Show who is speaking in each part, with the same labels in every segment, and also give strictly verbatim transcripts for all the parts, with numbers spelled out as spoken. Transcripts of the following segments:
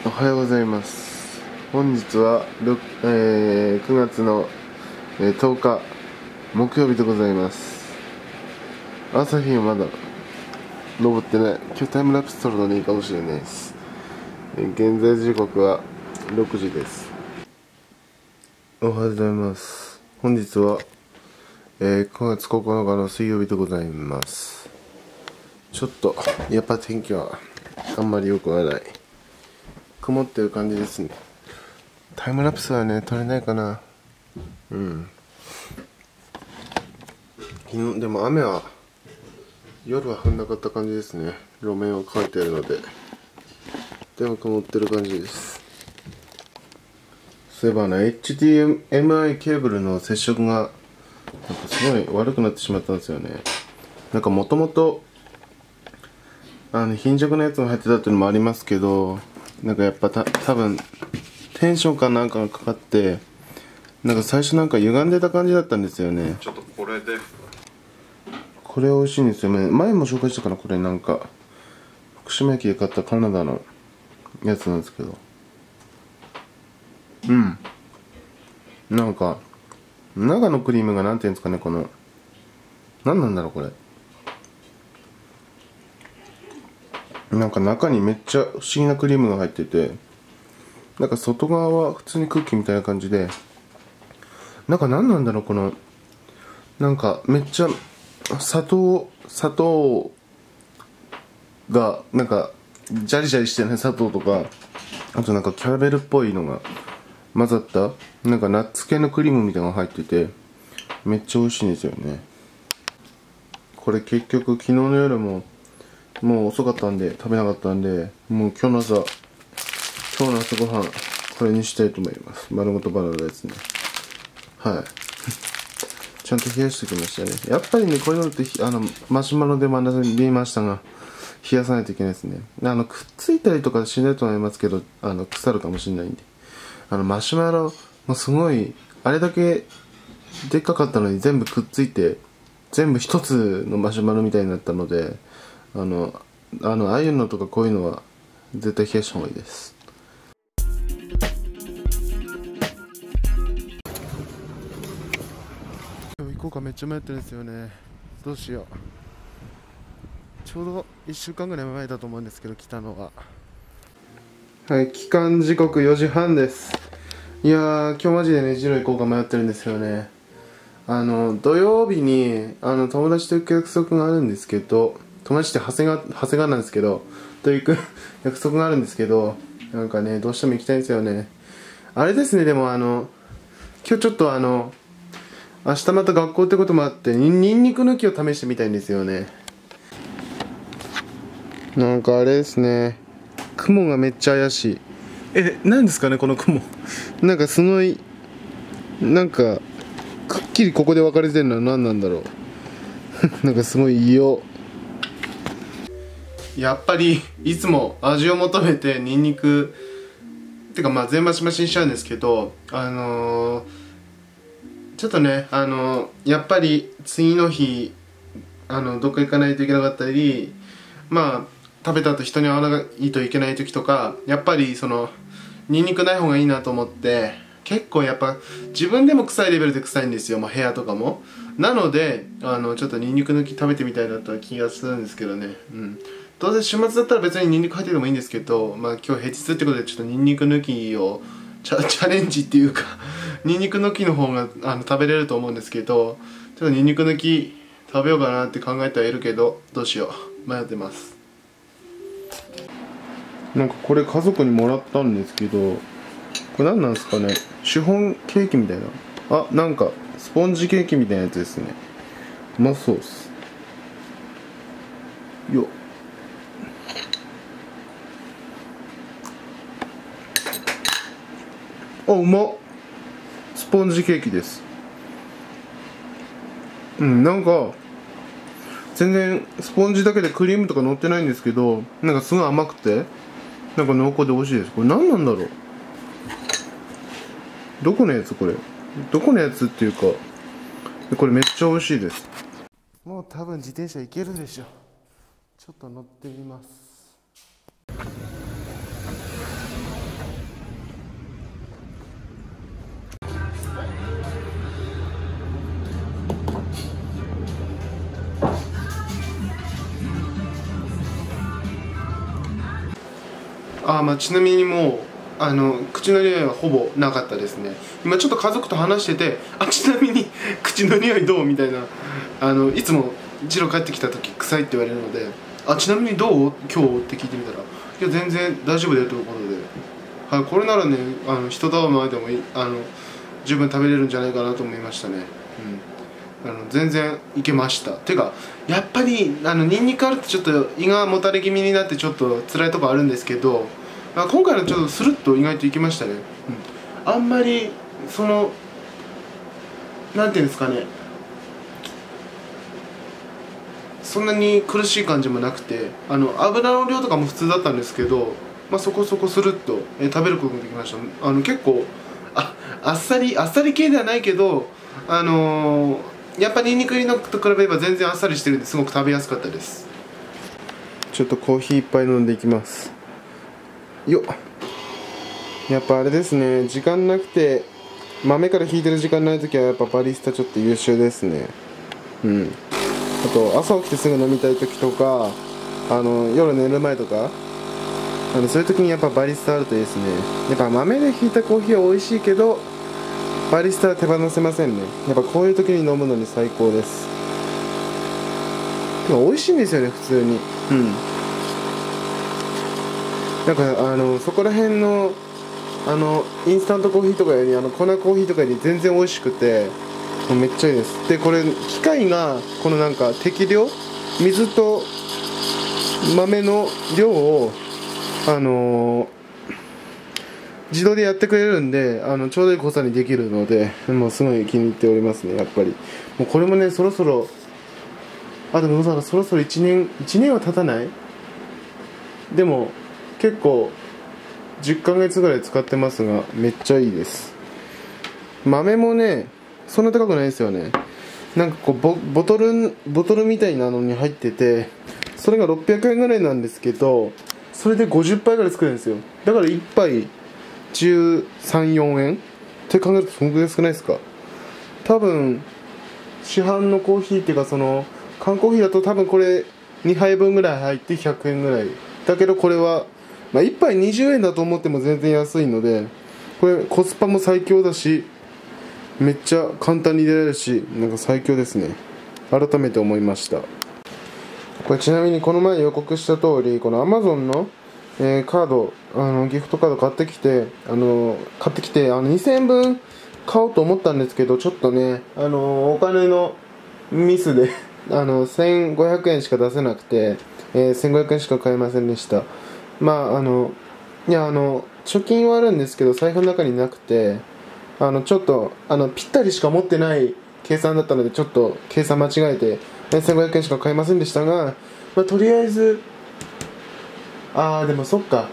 Speaker 1: おはようございます。本日は、えー、くがつの、えー、とおか木曜日でございます。朝日はまだ昇ってない。今日タイムラプス撮るのにいいかもしれないです。えー、現在時刻はろくじです。おはようございます。本日は、えー、くがつここのかの水曜日でございます。ちょっとやっぱ天気はあんまり良くはない。曇ってる感じですね。タイムラプスはね撮れないかな。うん昨日でも雨は夜は降んなかった感じですね。路面は乾いてるので。でも曇ってる感じです。そういえばね エイチディーエムアイ ケーブルの接触がなんかすごい悪くなってしまったんですよね。なんかもともとあの貧弱なやつが入ってたっていうのもありますけど、なんかやっぱた多分テンションかなんかがかかって、なんか最初なんか歪んでた感じだったんですよね。
Speaker 2: ちょっとこれで
Speaker 1: これ美味しいんですよね。前も紹介したかな。これなんか福島駅で買ったカナダのやつなんですけど、うんなんか中のクリームがなんていうんですかね、この何なんだろうこれ、なんか中にめっちゃ不思議なクリームが入ってて、なんか外側は普通にクッキーみたいな感じで、なんか何なんだろうこの、なんかめっちゃ砂糖砂糖がなんかジャリジャリしてない砂糖とか、あとなんかキャラメルっぽいのが混ざったなんかナッツ系のクリームみたいなのが入っててめっちゃ美味しいんですよね。これ結局昨日の夜ももう遅かったんで食べなかったんで、もう今日の朝今日の朝ごはんこれにしたいと思います。丸ごとバナナですね。はいちゃんと冷やしてきましたね。やっぱりねこういうのってあのマシュマロで学びましたが、冷やさないといけないですね。あのくっついたりとかしないと思いますけど、あの腐るかもしれないんで、あのマシュマロもすごいあれだけでっかかったのに全部くっついて全部一つのマシュマロみたいになったので、あのあのああいうのとかこういうのは絶対冷やした方がいいです。今日行こうかめっちゃ迷ってるんですよね。どうしよう。ちょうどいっしゅうかんぐらい前だと思うんですけど来たのは。はい帰還時刻よじはんです。いやー今日マジでねジロー行こうか迷ってるんですよね。あの土曜日にあの友達と行く約束があるんですけど、友達って長谷川長谷川なんですけどと行く約束があるんですけど、なんかねどうしても行きたいんですよね。あれですね、でもあの今日ちょっとあの明日また学校ってこともあってにニンニク抜きを試してみたいんですよね。なんかあれですね、雲がめっちゃ怪しい。え、何ですかねこの雲なんかすごいなんかくっきりここで分かれてるのは何なんだろうなんかすごい異様。やっぱりいつも味を求めてニンニクってかまあ全マシマシにしちゃうんですけど、あのー、ちょっとねあのー、やっぱり次の日あのどっか行かないといけなかったり、まあ食べた後人に会わないといけない時とか、やっぱりそのニンニクない方がいいなと思って、結構やっぱ自分でも臭いレベルで臭いんですよ、まあ、部屋とかも。なのであのちょっとニンニク抜き食べてみたいなとは気がするんですけどね。うんどうせ週末だったら別にニンニク入っててもいいんですけど、まあ今日平日ってことでちょっとニンニク抜きをチャ、チャレンジっていうかニンニク抜きの方があの食べれると思うんですけど、ちょっとニンニク抜き食べようかなって考えてはいるけど、どうしよう迷ってます。なんかこれ家族にもらったんですけど、これ何なんですかね。シフォンケーキみたいな、あ、なんかスポンジケーキみたいなやつですね。うまそうっすよっ。あ、うまっ。スポンジケーキです。うんなんか全然スポンジだけでクリームとか乗ってないんですけど、なんかすごい甘くてなんか濃厚で美味しいです。これ何なんだろう、どこのやつこれ、どこのやつっていうかこれめっちゃ美味しいです。もう多分自転車行けるでしょ。ちょっと乗ってみます。 あまあちなみにもうあの口の匂いはほぼなかったですね。今ちょっと家族と話してて、あちなみに口の匂いどうみたいな、あのいつもジロ帰ってきた時臭いって言われるので、あちなみにどう今日って聞いてみたら、いや全然大丈夫だよということで、はい、これならねあの人と会う前でもいいあの十分食べれるんじゃないかなと思いましたね。うん、あの全然いけました。てかやっぱりあのニンニクあるとちょっと胃がもたれ気味になってちょっと辛いとこあるんですけど、あ今回のちょっとスルッと意外といきましたね。うん、あんまりそのなんていうんですかね、そんなに苦しい感じもなくて、あの油の量とかも普通だったんですけど、まあ、そこそこスルッと、えー、食べることができました。あの結構ああっさりあっさり系ではないけど、あのー、やっぱニンニク入りのと比べれば全然あっさりしてるんですごく食べやすかったです。ちょっとコーヒーいっぱい飲んでいきますよっ。やっぱあれですね、時間なくて豆から引いてる時間ない時はやっぱバリスタちょっと優秀ですね。うん、あと朝起きてすぐ飲みたい時とか、あの夜寝る前とか、あのそういう時にやっぱバリスタあるといいですね。やっぱ豆で引いたコーヒーは美味しいけどバリスタは手放せませんね。やっぱこういう時に飲むのに最高です。でも美味しいんですよね普通に。うん、なんかあのそこら辺のあのインスタントコーヒーとかよりあの粉コーヒーとかより全然美味しくて、もうめっちゃいいです。でこれ機械がこのなんか適量、水と豆の量をあのー、自動でやってくれるんで、あのちょうどいい濃さにできるので、もうすごい気に入っておりますね。やっぱりもうこれもねそろそろ、あでもそろそろいちねんいちねんは経たない、でも結構じゅっかげつぐらい使ってますがめっちゃいいです。豆もねそんな高くないですよね。なんかこう ボ, ボトルボトルみたいなのに入ってて、それがろっぴゃくえんぐらいなんですけど、それでごじゅっぱいぐらい作れるんですよ。だからいっぱいじゅうさん、よんえんって考えるとそのぐらい少ないですか。多分市販のコーヒーっていうかその缶コーヒーだと多分これにはいぶんぐらい入ってひゃくえんぐらいだけど、これは、まあ、いっぱいにじゅうえんだと思っても全然安いので、これコスパも最強だしめっちゃ簡単に入れられるし、なんか最強ですね。改めて思いました。これちなみにこの前予告した通り、この Amazon の、えー、カード、あのギフトカード買ってきて、あの買ってきてあのにせんえんぶん買おうと思ったんですけど、ちょっとね、あのお金のミスであのせんごひゃくえんしか出せなくて、えー、せんごひゃくえんしか買えませんでした。まああのいやあの貯金はあるんですけど財布の中になくて、あのちょっとあのぴったりしか持ってない計算だったので、ちょっと計算間違えてせんごひゃくえんしか買えませんでしたが、まあ、とりあえずあーでもそっか、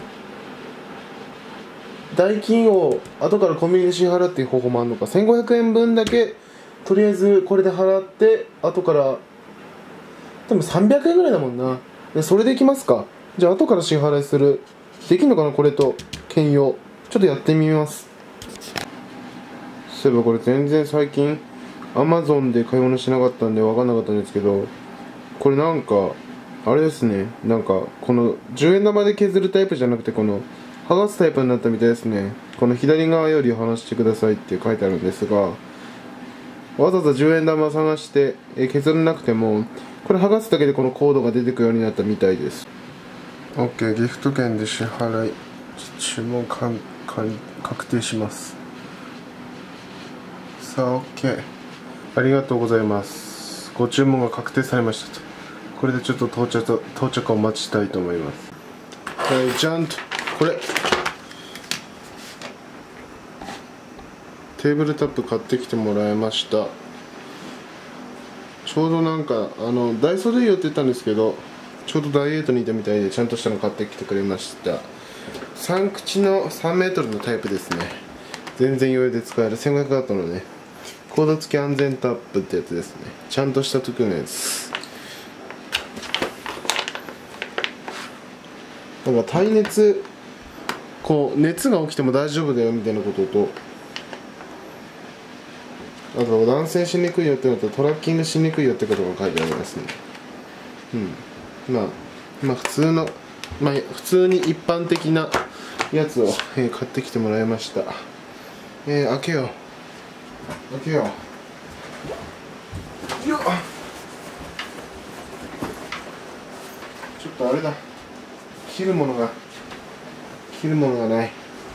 Speaker 1: 代金を後からコンビニで支払うっていう方法もあるのか。せんごひゃくえんぶんだけとりあえずこれで払って後からでもさんびゃくえんぐらいだもんな。でそれでいきますか。じゃあ後から支払いするできるのかな、これと兼用。ちょっとやってみます。そういえばこれ全然最近 Amazon で買い物しなかったんで分かんなかったんですけど、これなんかあれですね、なんかこのじゅうえん玉で削るタイプじゃなくてこの剥がすタイプになったみたいですね。この左側より離してくださいって書いてあるんですが、わざわざじゅうえん玉探して削らなくてもこれ剥がすだけでこのコードが出てくるようになったみたいです。 OK、 ギフト券で支払い、注文かんかん確定します。さあ OK、 ありがとうございます。ご注文が確定されましたと。これでちょっと到着到着をお待ちしたいと思います。はい、じゃんとこれテーブルタップ買ってきてもらいました。ちょうどなんかあのダイソーでいいよって言ったんですけど、ちょうどダイエートにいたみたいでちゃんとしたの買ってきてくれました。さん口のさんメートルのタイプですね。全然余裕で使えるせんごひゃくワットのねコード付き安全タップってやつですね。ちゃんとした時のやつ。なんか耐熱、こう熱が起きても大丈夫だよみたいなことと、あと断線しにくいよってのとトラッキングしにくいよってことが書いてありますね。うん、まあまあ普通のまあ、普通に一般的なやつを、えー、買ってきてもらいました。えー、開けよう開けようよっ。ちょっとあれだ、切るものが切るものがない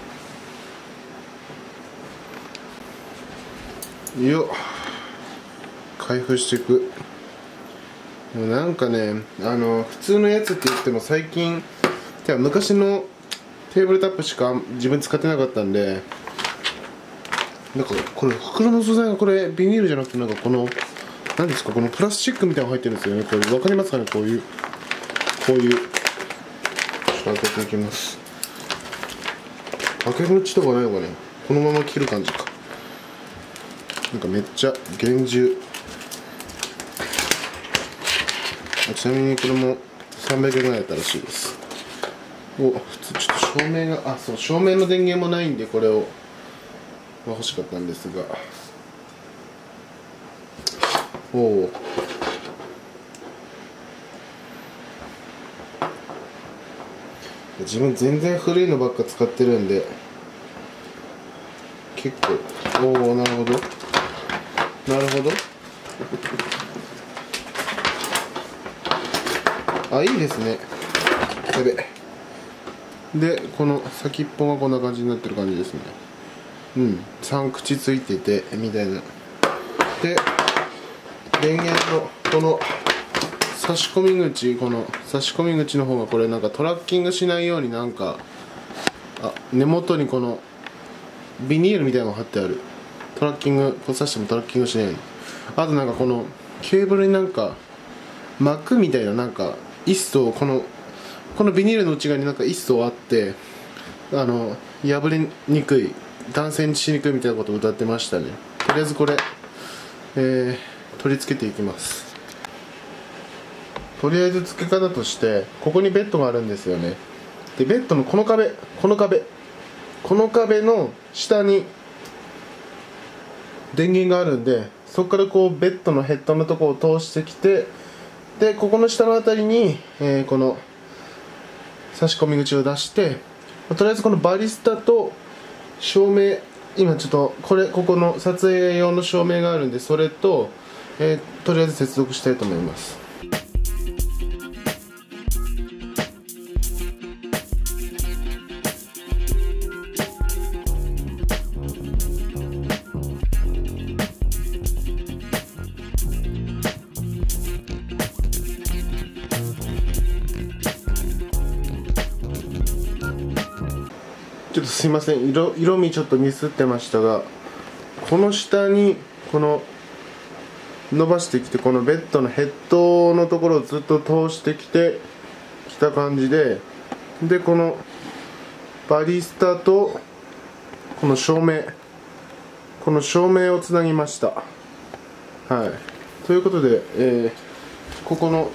Speaker 1: よっ。開封していく。もうなんかね、あの普通のやつって言っても最近てか昔のテーブルタップしか自分使ってなかったんで、なんかこれ袋の素材がこれビニールじゃなくて、なんかこの何ですか、このプラスチックみたいなの入ってるんですよね。これ分かりますかね、こういうこういうちょっと開けていきます。開け口とかないのかね、このまま切る感じか。なんかめっちゃ厳重。ちなみにこれもさんびゃくえんぐらいだったらしいです。お、普通ちょっと照明が、あ、そう、照明の電源もないんでこれを、まあ、欲しかったんですが、おお、自分全然古いのばっか使ってるんで結構、おお、なるほどなるほど。あ、いいですね。やべ。で、この先っぽがこんな感じになってる感じですね。うん、さん口ついててみたいな。で、電源のこの差し込み口、この差し込み口の方がこれなんかトラッキングしないように、なんかあ、根元にこのビニールみたいなのが貼ってある。トラッキング、こう刺してもトラッキングしないように。あとなんかこのケーブルになんか膜みたいな、なんか一層このこのビニールの内側になんか一層あって、あの破れにくい、断線しにくいみたいなことを歌ってましたね。とりあえずこれ、えー、取り付けていきます。とりあえず付け方として、ここにベッドがあるんですよね。でベッドのこの壁この壁この壁の下に電源があるんで、そこからこうベッドのヘッドのところを通してきて、でここの下のあたりに、えー、この差し込み口を出して、とりあえずこのバリスタと照明、今ちょっとこれここの撮影用の照明があるんで、それと、えー、とりあえず接続したいと思います。ちょっとすいません、色色味ちょっとミスってましたが、この下にこの伸ばしてきて、このベッドのヘッドのところをずっと通してきてきた感じで、でこのバリスタとこの照明この照明をつなぎました。はい、ということで、えー、ここの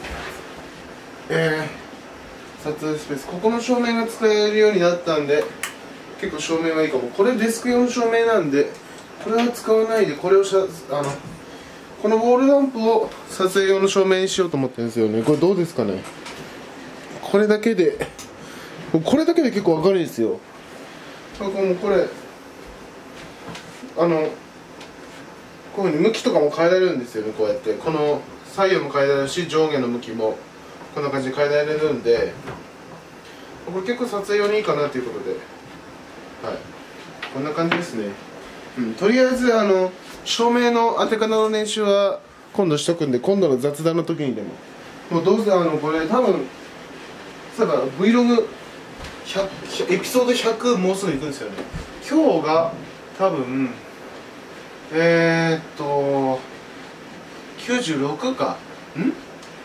Speaker 1: えー撮影スペース、ここの照明が使えるようになったんで、結構照明はいいかも。これデスク用の照明なんで、これは使わないで、これをしゃあのこのウォールランプを撮影用の照明にしようと思ってるんですよね。これどうですかね。これだけでこれだけで結構明るいですよ。これこれあのこういうふうに向きとかも変えられるんですよね。こうやってこの左右も変えられるし、上下の向きもこんな感じで変えられるんで、これ結構撮影用にいいかなということで、はい、こんな感じですね。うん、とりあえずあの照明の当て方の練習は今度しとくんで、今度の雑談の時にでも、もうどうせあのこれ多分そういえば Vlog エピソードひゃくもうすぐいくんですよね。今日が多分えー、っときゅうじゅうろくかん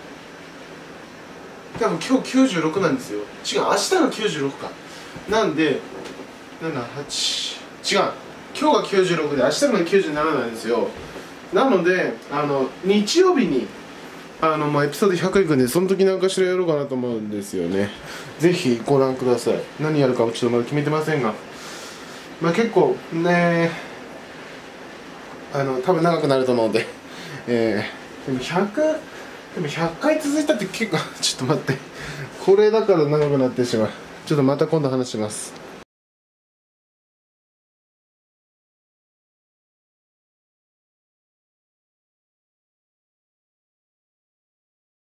Speaker 1: 多分今日きゅうじゅうろくなんですよ。違う、明日がきゅうじゅうろくか。なんでなな、はち、違う、今日がきゅうじゅうろくで明日がきゅうじゅうなななんですよ。なのであの日曜日にあの、まあ、エピソードひゃくいくんで、その時なんかしらやろうかなと思うんですよね。ぜひご覧ください。何やるかはちょっとまだ決めてませんが、まあ結構ね、あの多分長くなると思うので、えー、でもひゃくでもひゃっかい続いたって結構ちょっと待って、これだから長くなってしまう。ちょっとまた今度話します。